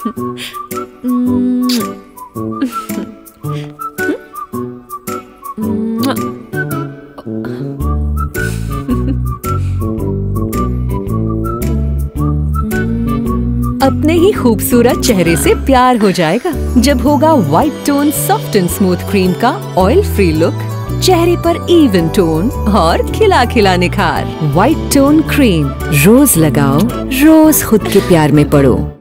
अपने ही खूबसूरत चेहरे से प्यार हो जाएगा जब होगा white tone soft and smooth cream का ऑयल फ्री लुक, चेहरे पर इवन टोन और खिला खिला निखार। व्हाइट टोन क्रीम, रोज लगाओ, रोज खुद के प्यार में पड़ो।